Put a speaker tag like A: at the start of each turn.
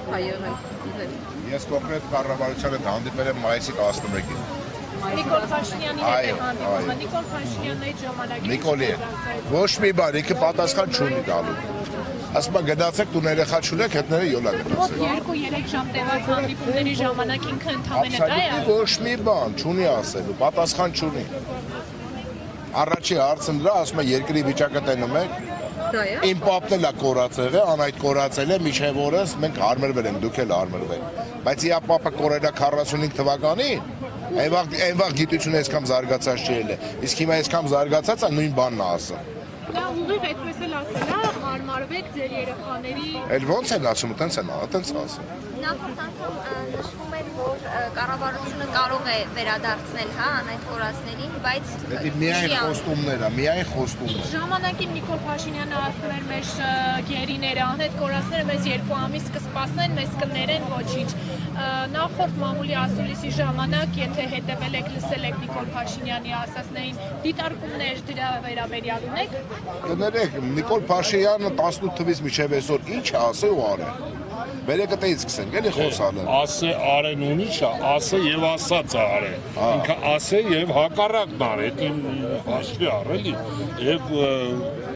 A: է եղել։
B: Ես կոնկրետ կառավարության հետ հանդիպել եմ մայիսի 11-ին։
C: Նիկոլ Փաշինյանի հետ է հանդիպումը, Նիկոլ Փաշինյանն այդ ժամանակին
B: Նիկոլի ոչ մի բան, ինքը պատասխան չունի տալու։ Ասում է գնացեք տունը երեխա չունեք, հետները յոլա գնացեք։
C: 2-3 ժամ տևած հանդիպումների ժամանակ ինքը ընդհանրապես դա է։
B: Ոչ մի բան չունի ասելու, պատասխան չունի։ Առաջի հարցը նրա, ասում է երկրի վիճակը տենում եք։ Իմ պապն էլ է կորածել է, անհետ կորածել է, մինչև օրս մենք հարմրվել ենք, դուք էլ հարմրվեք։ Բայց իա պապը կորել է 45 թվականին, այն վաղ գիտությունը այսքան զարգացած չի ելել։ Իսկ հիմա այսքան զարգացած է, նույն բանն է ասում։
C: Դա ուղիղ այդպես էլ ասել է, հարմարվեք ձեր երեխաների։
B: Էլ ոնց են ասում, տենց են, տենց ասում։
D: Նախորդ անգամ նշվում էր, որ կառավարությունը կարող է վերադարձնել, հա, անհետ կորածներին, բայց
B: Դա միայն խոստումներ է, միայն խոստումներ։
C: Ժամանակին Նիկոլ Փաշինյանը ասում էր մեր գերիները, անհետ կորածները մեզ 2 ամիս կսպասեն, մեզ կներեն ոչինչ։ Նախորդ մամուլի ասուլիսի ժամանակ, եթե հետևել եք, լսել եք Նիկոլ Փաշինյանի ասածներին, դիտարկումներ դրա վերաբերյալ ունեք։
B: Կներեք, Նիկոլ Փաշինյանը 18 թվականից մինչև այսօր ինչ ասե ու արե։ Բերեք այդից սկսենք, էլի խոսալը։
E: Ասե արեն ունի չէ, ասե եւ ասած արե։ Ինքը ասե եւ հակառակն արե, դա հաշվի առ էլի։ Եվ